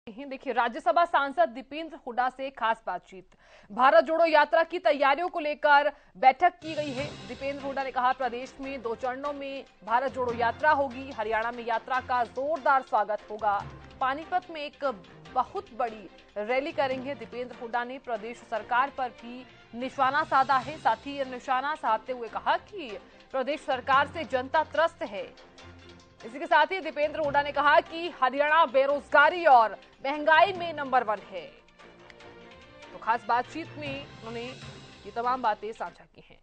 देखिए, राज्यसभा सांसद दीपेंद्र हुड्डा से खास बातचीत। भारत जोड़ो यात्रा की तैयारियों को लेकर बैठक की गई है। दीपेंद्र हुड्डा ने कहा, प्रदेश में 2 चरणों में भारत जोड़ो यात्रा होगी। हरियाणा में यात्रा का जोरदार स्वागत होगा। पानीपत में एक बहुत बड़ी रैली करेंगे। दीपेंद्र हुड्डा ने प्रदेश सरकार पर भी निशाना साधा है। साथ ही निशाना साधते हुए कहा कि प्रदेश सरकार से जनता त्रस्त है। इसी के साथ ही दीपेंद्र हुड्डा ने कहा कि हरियाणा बेरोजगारी और महंगाई में नंबर 1 है। तो खास बातचीत में उन्होंने ये तमाम बातें साझा की हैं।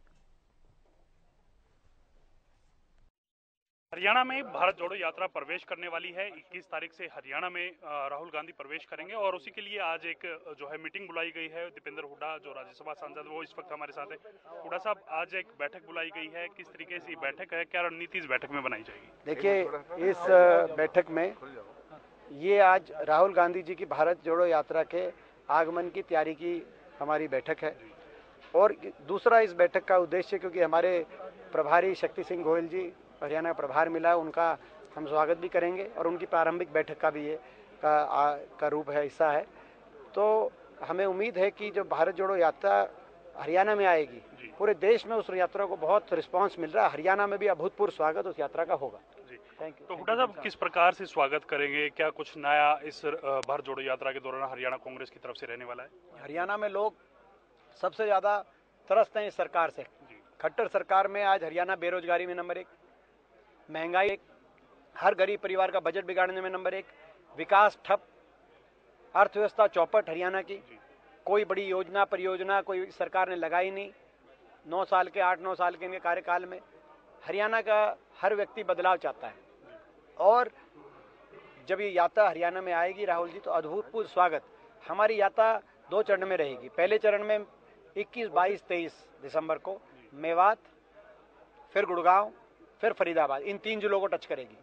हरियाणा में भारत जोड़ो यात्रा प्रवेश करने वाली है। 21 तारीख से हरियाणा में राहुल गांधी प्रवेश करेंगे और उसी के लिए आज एक जो है मीटिंग बुलाई गई है। दीपेंद्र हुड्डा जो राज्यसभा सांसद वो इस वक्त हमारे साथ है। हुड्डा साहब, आज एक बैठक बुलाई गई है, किस तरीके से बैठक है, क्या रणनीति इस बैठक में बनाई जाएगी? देखिए, इस बैठक में ये आज राहुल गांधी जी की भारत जोड़ो यात्रा के आगमन की तैयारी की हमारी बैठक है। और दूसरा, इस बैठक का उद्देश्य, क्योंकि हमारे प्रभारी शक्ति सिंह गोयल जी हरियाणा का प्रभार मिला, उनका हम स्वागत भी करेंगे और उनकी प्रारंभिक बैठक का भी ये का रूप है, हिस्सा है। तो हमें उम्मीद है कि जो भारत जोड़ो यात्रा हरियाणा में आएगी, पूरे देश में उस यात्रा को बहुत रिस्पांस मिल रहा है। हरियाणा में भी अभूतपूर्व स्वागत उस यात्रा का होगा। Thank you. तो हुड्डा साहब, किस प्रकार से स्वागत करेंगे? क्या कुछ नया इस भारत जोड़ो यात्रा के दौरान हरियाणा कांग्रेस की तरफ से रहने वाला है? हरियाणा में लोग सबसे ज्यादा त्रस्त हैं इस सरकार से। खट्टर सरकार में आज हरियाणा बेरोजगारी में नंबर 1, महंगाई 1, हर गरीब परिवार का बजट बिगाड़ने में नंबर 1, विकास ठप, अर्थव्यवस्था चौपट हरियाणा की। कोई बड़ी योजना परियोजना कोई सरकार ने लगाई नहीं। 9 साल के 8-9 साल के इनके कार्यकाल में हरियाणा का हर व्यक्ति बदलाव चाहता है। और जब ये यात्रा हरियाणा में आएगी राहुल जी, तो अद्भुतपूर्व स्वागत। हमारी यात्रा 2 चरण में रहेगी। पहले चरण में 21, 22, 23 दिसंबर को मेवात, फिर गुड़गांव, फिर फरीदाबाद, इन 3 जिलों को टच करेगी।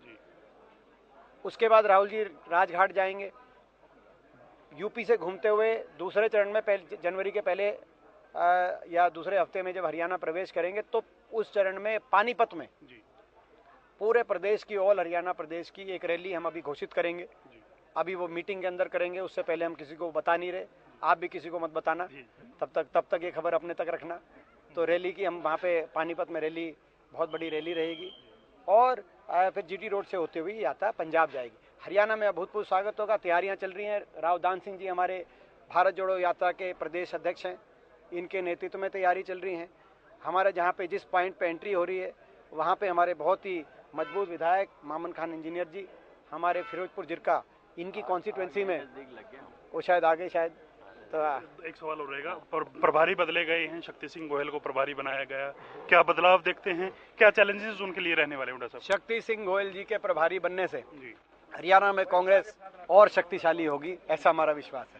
उसके बाद राहुल जी राजघाट जाएंगे। यूपी से घूमते हुए दूसरे चरण में जनवरी के पहले या दूसरे हफ्ते में जब हरियाणा प्रवेश करेंगे, तो उस चरण में पानीपत में पूरे प्रदेश की, ऑल हरियाणा प्रदेश की एक रैली हम अभी घोषित करेंगे। अभी वो मीटिंग के अंदर करेंगे, उससे पहले हम किसी को बता नहीं रहे। आप भी किसी को मत बताना, तब तक ये खबर अपने तक रखना। तो रैली की हम वहाँ पे पानीपत में रैली, बहुत बड़ी रैली रहेगी। और फिर जीटी रोड से होते हुए यात्रा पंजाब जाएगी। हरियाणा में अभूतपूर्व स्वागत होगा। तैयारियां चल रही हैं। राव दान सिंह जी हमारे भारत जोड़ो यात्रा के प्रदेश अध्यक्ष हैं, इनके नेतृत्व में तैयारी चल रही है। हमारे जहाँ पे जिस पॉइंट पे एंट्री हो रही है, वहाँ पे हमारे बहुत ही मजबूत विधायक मामन खान इंजीनियर जी, हमारे फिरोजपुर जिरका, इनकी कॉन्स्टिट्यूएंसी में वो शायद आगे शायद। तो एक सवाल और रहेगा, प्रभारी बदले गए हैं, शक्ति सिंह गोयल को प्रभारी बनाया गया, क्या बदलाव देखते हैं, क्या चैलेंजेस उनके लिए रहने वाले? हुड्डा साहब, शक्ति सिंह गोयल जी के प्रभारी बनने से हरियाणा में कांग्रेस और शक्तिशाली होगी, ऐसा हमारा विश्वास है।